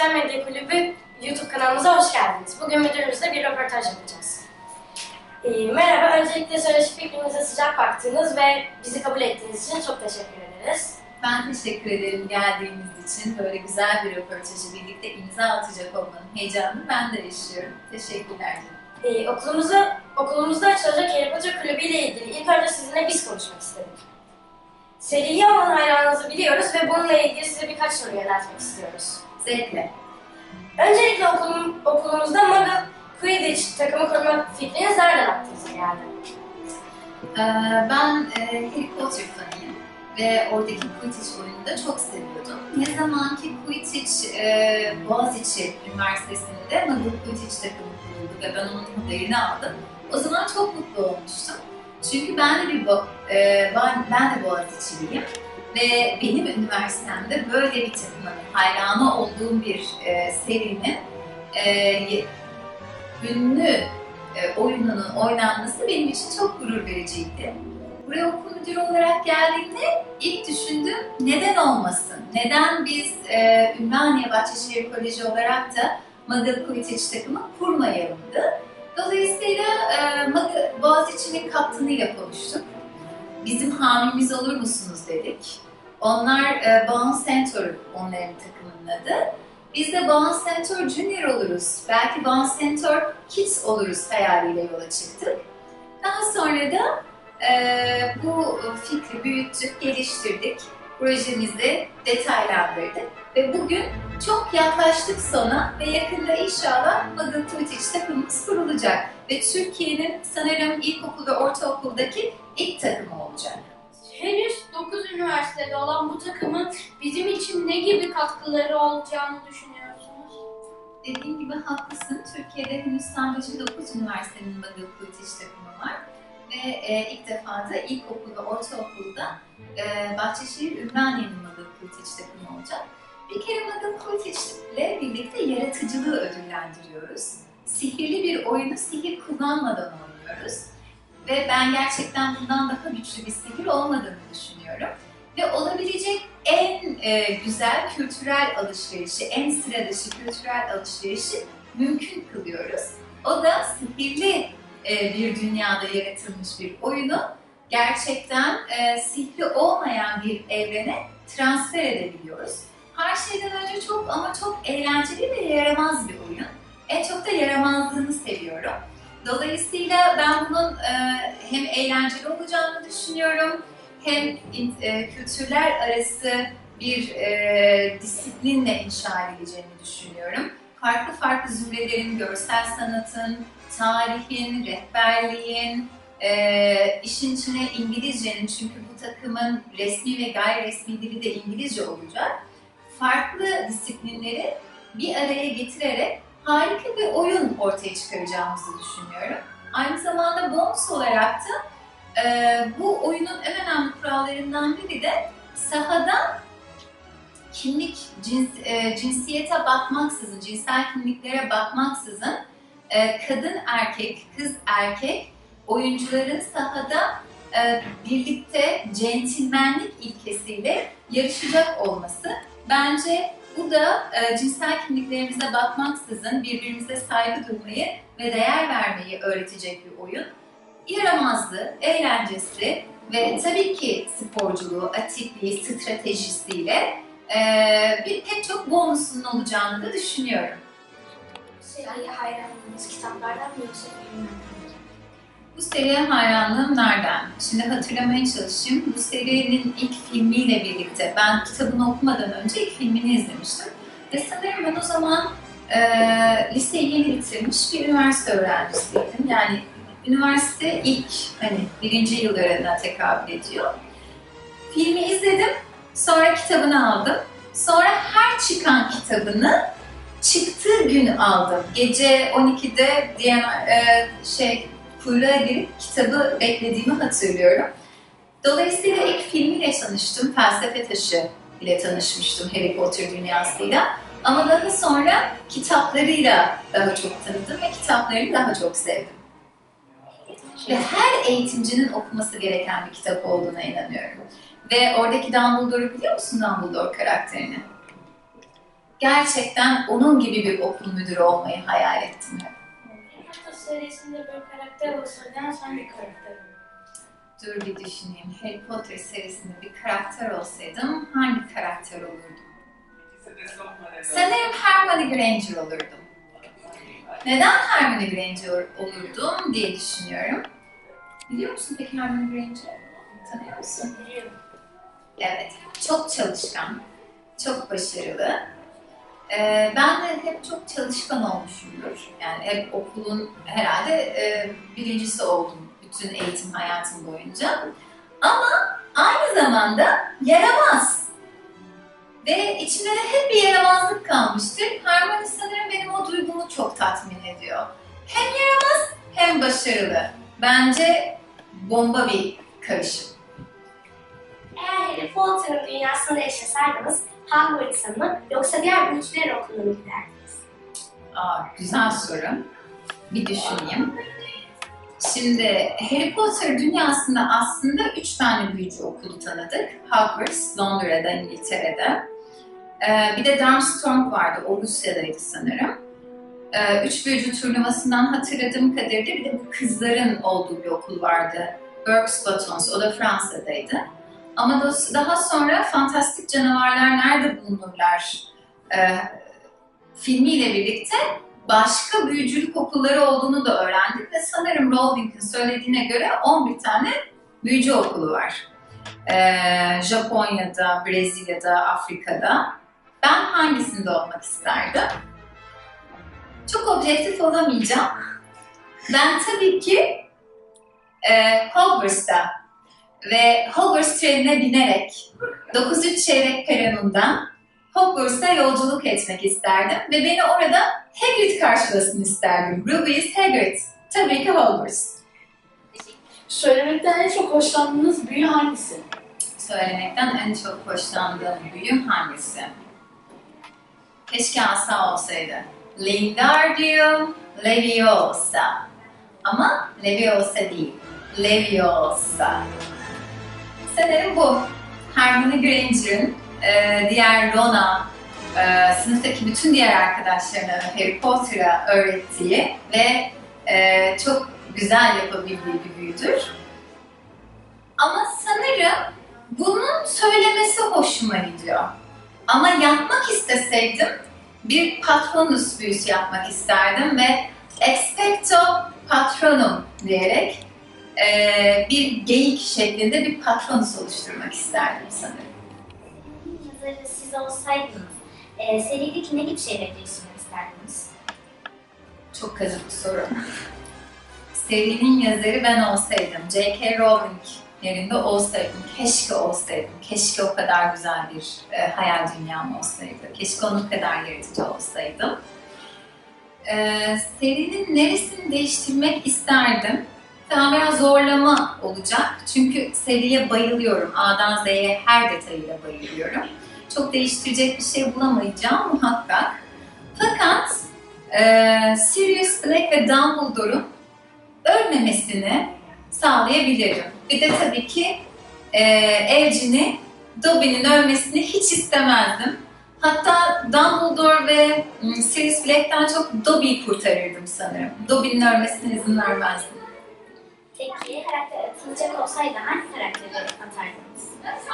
Sosyal Medya Kulübü YouTube kanalımıza hoş geldiniz. Bugün müdürümüzle bir röportaj yapacağız. Merhaba, öncelikle söyleşi fikrinize sıcak baktığınız ve bizi kabul ettiğiniz için çok teşekkür ederiz. Ben teşekkür ederim geldiğiniz için. Böyle güzel bir röportajı birlikte imza atacak olmanın heyecanını ben de yaşıyorum. Teşekkürler. Okulumuzda açılacak Harry Potter Kulübü ile ilgili ilk önce sizinle biz konuşmak istedik. Seriye olan hayranınızı biliyoruz ve bununla ilgili size birkaç soru yöneltmek istiyoruz. Zevkle. Öncelikle okulumuzda Muggle Quidditch takımı kurma fikriniz nereden aklınıza geldi? Ben Harry Potter fanıyım ve oradaki Quidditch oyununu da çok seviyordum. Ne zaman ki Quidditch Boğaziçi Üniversitesi'nde Muggle Quidditch takımı kuruldu ve ben onun haberini aldım. O zaman çok mutlu olmuştum. Çünkü ben de Boğaziçi'liyim ve benim üniversitemde böyle bir takımın hayranı olduğum bir serinin ünlü oyununun oynanması benim için çok gurur vericiydi. Buraya okul müdürü olarak geldiğimde ilk düşündüm neden olmasın? Neden biz Ümraniye Bahçeşehir Koleji olarak da Muggle Quidditch takımı kurmayalımdı? Dolayısıyla Boğaziçi'nin kaptanıyla konuştuk. Bizim hamimiz olur musunuz dedik. Onlar Bounce Centaur onların takımının adı. Biz de Bounce Centaur Junior oluruz. Belki Bounce Centaur Kids oluruz hayaliyle yola çıktık. Daha sonra da bu fikri büyüttük, geliştirdik. Projemizi detaylandırdık. Ve bugün çok yaklaştık sona ve yakında inşallah Muggle Quidditch takımımız kurulacak. Ve Türkiye'nin sanırım ilkokul ve ortaokuldaki ilk takımı olacak. Henüz 9 üniversitede olan bu takımın bizim için ne gibi katkıları olacağını düşünüyorsunuz? Dediğim gibi haklısın. Türkiye'de henüz sadece 9 üniversitenin Muggle Quidditch takımı var. Ve ilk defa da ilkokul ve ortaokulda Bahçeşehir Ümraniye'nin Muggle Quidditch takımı olacak. Bir kere Muggle Quidditch ile birlikte yaratıcılığı ödüllendiriyoruz. Sihirli bir oyunu sihir kullanmadan oynuyoruz. Ve ben gerçekten bundan daha güçlü bir sihir olmadığını düşünüyorum. Ve olabilecek en güzel kültürel alışverişi, en sıra dışı kültürel alışverişi mümkün kılıyoruz. O da sihirli bir dünyada yaratılmış bir oyunu gerçekten sihri olmayan bir evrene transfer edebiliyoruz. Her şeyden önce çok eğlenceli ve yaramaz bir oyun. En çok da yaramazlığını seviyorum. Dolayısıyla ben bunun hem eğlenceli olacağını düşünüyorum, hem kültürler arası bir disiplinle inşa edileceğini düşünüyorum. Farklı zümrelerin, görsel sanatın, tarihin, rehberliğin, işin içine İngilizcenin, çünkü bu takımın resmi ve gayri resmi dili de İngilizce olacak. Farklı disiplinleri bir araya getirerek harika bir oyun ortaya çıkaracağımızı düşünüyorum. Aynı zamanda bonus olarak da bu oyunun en önemli kurallarından biri de sahada kimlik, cinsiyete bakmaksızın, cinsel kimliklere bakmaksızın kadın erkek, kız erkek oyuncuların sahada birlikte centilmenlik ilkesiyle yarışacak olması. Bence bu da cinsel kimliklerimize bakmaksızın birbirimize saygı duymayı ve değer vermeyi öğretecek bir oyun. Yaramazlığı, eğlencesi ve tabii ki sporculuğu, atikliği, stratejisiyle pek çok bonusunun olacağını da düşünüyorum. Seriye hayranlığınız kitaplardan mı yoksa filmlerden mi? Bu seriye hayranlığım nereden? Şimdi hatırlamaya çalışayım. Bu serinin ilk filmiyle birlikte, ben kitabını okumadan önce ilk filmini izlemiştim. Ve sanırım ben o zaman liseyi yeni bitirmiş bir üniversite öğrencisiydim. Yani üniversite ilk birinci yıllarına tekabül ediyor. Filmi izledim, sonra kitabını aldım. Sonra her çıkan kitabını çıktığı gün aldım. Gece 12'de kuyruğa girip kitabı beklediğimi hatırlıyorum. Dolayısıyla ilk filmiyle tanıştım, Felsefe Taşı ile tanışmıştım Harry Potter dünyasıyla. Ama daha sonra kitaplarıyla daha çok tanıdım ve kitaplarını daha çok sevdim. Ve her eğitimcinin okuması gereken bir kitap olduğuna inanıyorum. Ve oradaki Dumbledore'u biliyor musun, Dumbledore karakterini? gerçekten onun gibi bir okul müdürü olmayı hayal ettim hep. Harry Potter serisinde bir karakter olsaydın hangi karakter olurdun? Dur bir düşüneyim. Harry Potter serisinde bir karakter olsaydım hangi karakter olurdum? Sanırım Hermione Granger olurdum. Neden Hermione Granger olurdum diye düşünüyorum. Biliyor musun peki Hermione Granger'ı? Tanıyor musun? Biliyorum. Evet, çok çalışkan, çok başarılı. Ben de hep çok çalışkan olmuşumdur. Yani hep okulun herhalde birincisi oldum bütün eğitim hayatım boyunca. Ama aynı zamanda yaramaz. Ve içimde de hep bir yaramazlık kalmıştır. Hermione sanırım benim o duygumu çok tatmin ediyor. Hem yaramaz hem başarılı. Bence bomba bir karışım. Eğer Harry Potter'ın dünyasında yaşasaydınız Hogwarts'a mı yoksa diğer büyücüler okuluna mı giderdiniz? Güzel soru. Bir düşüneyim. Şimdi Harry Potter dünyasında aslında 3 tane büyücü okulu tanıdık. Hogwarts, Londra'da, İngiltere'de. Bir de Darmstrang vardı, o Rusya'daydı sanırım. 3 büyücü turnuvasından hatırladığım kadarıyla bir de bu kızların olduğu bir okul vardı. Burke's Batons, o da Fransa'daydı. Ama daha sonra Fantastik Canavarlar Nerede Bulunurlar filmiyle birlikte başka büyücülük okulları olduğunu da öğrendik ve sanırım Rowling'in söylediğine göre 11 tane büyücü okulu var. Japonya'da, Brezilya'da, Afrika'da. Ben hangisinde olmak isterdim? Çok objektif olamayacağım. Ben tabii ki Hogwarts'ta ve Hogwarts trenine binerek 9-3 çeyrek peronundan Hogwarts'a yolculuk etmek isterdim ve beni orada Hagrid karşılasın isterdim. Rubius Hagrid. Tabii ki Hogwarts. Söylemekten en çok hoşlandığınız büyü hangisi? Söylemekten en çok hoşlandığım büyü hangisi? Keşke asa olsaydı. Wingardium Leviosa. Ama Leviosa değil. Leviosa. Sanırım bu. Hermione Granger'ın diğer Rona, sınıftaki bütün diğer arkadaşlarına Harry Potter'a öğrettiği ve çok güzel yapabildiği bir büyüdür. Ama sanırım bunun söylemesi hoşuma gidiyor. Ama yapmak isteseydim bir Patronus büyüsü yapmak isterdim ve Expecto Patronum diyerek bir geyik şeklinde bir Patronus oluşturmak isterdim sanırım. Yazarı siz olsaydınız, serideki ne gibi şeyleri değiştirmek isterdiniz? Çok kazık bir soru. Serinin yazarı ben olsaydım, J.K. Rowling yerinde olsaydım, keşke olsaydım, keşke o kadar güzel bir hayal dünyam olsaydı, keşke onun kadar yaratıcı olsaydım. Serinin neresini değiştirmek isterdim? Tamam, biraz zorlama olacak çünkü seriye bayılıyorum, A'dan Z'ye her detayıyla bayılıyorum. Çok değiştirecek bir şey bulamayacağım muhakkak. Fakat Sirius Black ve Dumbledore'un ölmemesini sağlayabilirim. Bir de tabii ki Evcini, Dobby'nin ölmesini hiç istemezdim. Hatta Dumbledore ve Sirius Black'ten çok Dobby'yi kurtarırdım sanırım. Dobby'nin ölmesine izin vermezdim. Peki karakter atılacak olsaydı hangi karakteri atardınız?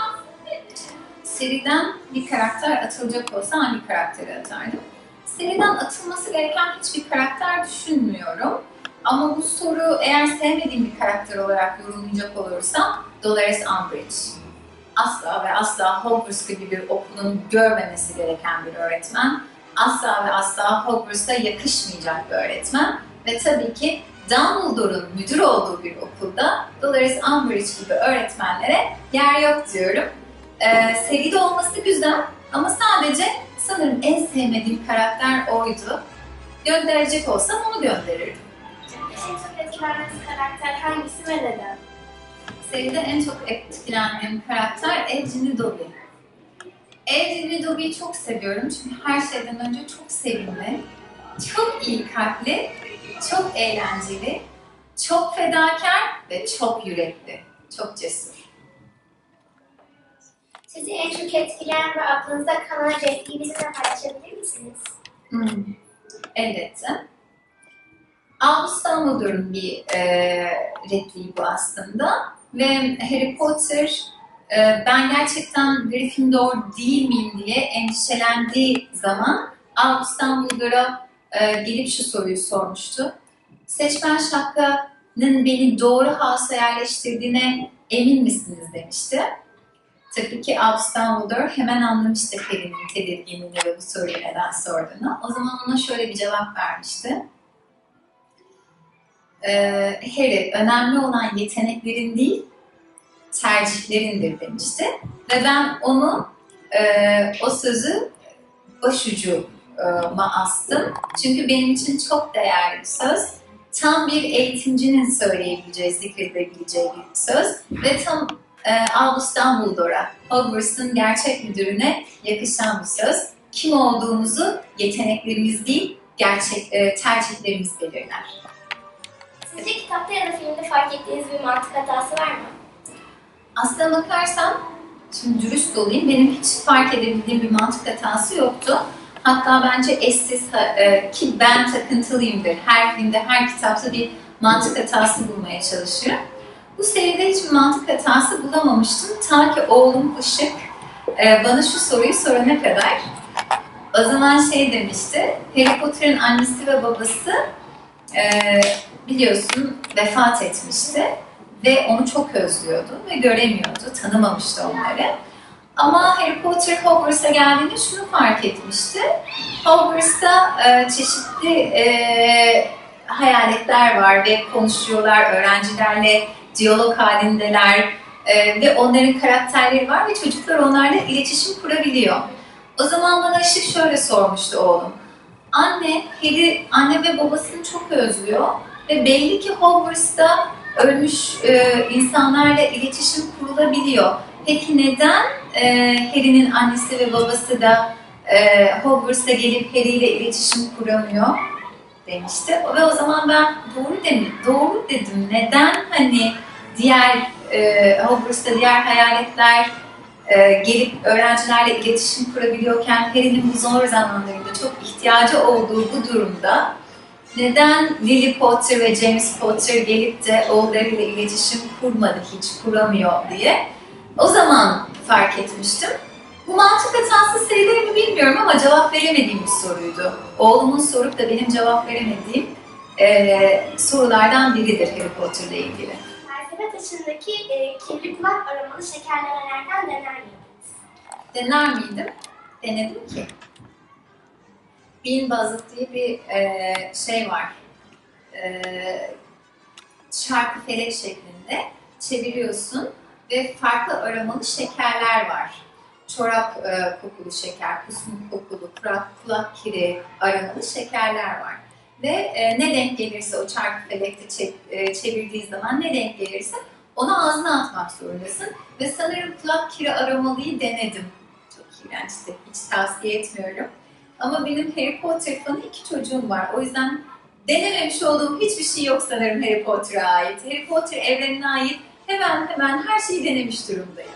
Seriden bir karakter atılacak olsa hangi karakteri atardım? Seriden atılması gereken hiçbir karakter düşünmüyorum. Ama bu soru eğer sevmediğim bir karakter olarak yorumlayacak olursam Dolores Umbridge. Asla ve asla Hogwarts gibi bir okulun görmemesi gereken bir öğretmen. Asla ve asla Hogwarts'a yakışmayacak bir öğretmen. Ve tabii ki Dumbledore'un müdür olduğu bir okulda Dolores Umbridge gibi öğretmenlere yer yok diyorum. Seride olması güzel ama sadece sanırım en sevmediğim karakter oydu. Gönderecek olsam onu gönderirdim. En çok etkilendiğiniz karakter hangisi ve neden? Seride en çok etkilendiğim karakter Evcini Dobby. Evcini Dobby'yi çok seviyorum çünkü her şeyden önce çok sevimli, çok iyi kalpli, çok eğlenceli, çok fedakar ve çok yürekli, çok cesur. Sizi en çok etkileyen ve aklınızda kalan repliği bizimle paylaşabilir misiniz? Elbette. Albus Dumbledore'un bir repliği bu aslında. Ve Harry Potter ben gerçekten Gryffindor değil miyim diye endişelendiği zaman Albus Dumbledore'a gelip şu soruyu sormuştu. Seçmen şapkanın beni doğru house'a yerleştirdiğine emin misiniz demişti. Tabii ki Albus Dumbledore hemen anlamıştı Harry'nin tedirginliğini ve bu soruyu neden sorduğunu. O zaman ona şöyle bir cevap vermişti. Harry, önemli olan yeteneklerin değil, tercihlerindir demişti. Ve ben onu o sözü başucuma astım. Çünkü benim için çok değerli bir söz. Tam bir eğitimcinin söyleyebileceği, zikredebileceği bir söz. Ve tam Albus Dumbledore'a, Hogwarts'ın gerçek müdürüne yakışan bir söz. Kim olduğumuzu yeteneklerimiz değil, tercihlerimiz belirler. Sizce kitapta ya da filmde fark ettiğiniz bir mantık hatası var mı? Aslına bakarsam, şimdi dürüst olayım, benim hiç fark edebildiğim bir mantık hatası yoktu. Hatta bence eşsiz ki ben takıntılıyımdır. Her filmde, her kitapta bir mantık hatası bulmaya çalışıyorum. Bu seride hiçbir mantık hatası bulamamıştım. Ta ki oğlum Işık bana şu soruyu sorana kadar. O zaman şey demişti, Harry Potter'ın annesi ve babası biliyorsun vefat etmişti. Ve onu çok özlüyordu ve göremiyordu, tanımamıştı onları. Ama Harry Potter Hogwarts'a geldiğinde şunu fark etmişti. Hogwarts'ta çeşitli hayaletler var ve konuşuyorlar, öğrencilerle diyalog halindeler ve onların karakterleri var ve çocuklar onlarla iletişim kurabiliyor. O zaman bana Işık şöyle sormuştu oğlum. Anne ve babasını çok özlüyor ve belli ki Hogwarts'ta ölmüş insanlarla iletişim kurulabiliyor. Peki neden Harry'nin annesi ve babası da Hogwarts'a gelip Harry ile iletişim kuramıyor demişti. Ve o zaman ben doğru dedim. Neden hani Hogwarts'ta diğer hayaletler gelip öğrencilerle iletişim kurabiliyorken Harry'nin bu zor zamanlarında çok ihtiyacı olduğu bu durumda neden Lily Potter ve James Potter gelip de oğullarıyla iletişim kurmadı, hiç kuramıyor diye o zaman fark etmiştim. Bu mantık hatası sayılır mı bilmiyorum ama cevap veremediğim bir soruydu. Oğlumun sorup da benim cevap veremediğim sorulardan biridir Harry Potter'la ilgili. Felsefe taşındaki kirli kulak aromalı şekerler denerken dener miydiniz? Dener miydim? Denedim ki. Bean Buzzard diye bir şey var. Çarkı felek şeklinde çeviriyorsun ve farklı aromalı şekerler var. Çorap kokulu şeker, kusmuk kokulu, kulak kiri aromalı şekerler var. Ve ne denk gelirse o çarkı felekte çevirdiği zaman ne denk gelirse onu ağzına atmak zorundasın. Ve sanırım kulak kiri aromalıyı denedim. Çok iğrençti, hiç tavsiye etmiyorum. Ama benim Harry Potter fanı 2 çocuğum var. O yüzden denememiş olduğum hiçbir şey yok sanırım Harry Potter'a ait. Harry Potter evrenine ait hemen her şeyi denemiş durumdayım.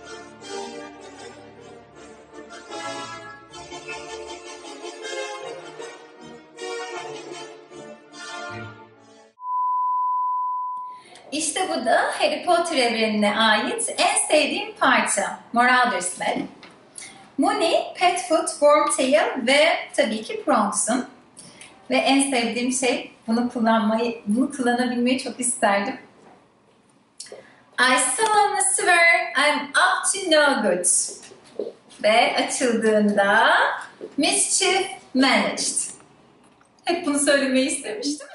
İşte bu da Harry Potter evrenine ait en sevdiğim parça. Moral Smell. Moony, Petfoot, Wormtail ve tabii ki Prongs'um. Ve en sevdiğim şey bunu kullanabilmeyi çok isterdim. I solemnly swear I'm up to no good. Ve açıldığında Mischief Managed. Hep bunu söylemeyi istemiştim.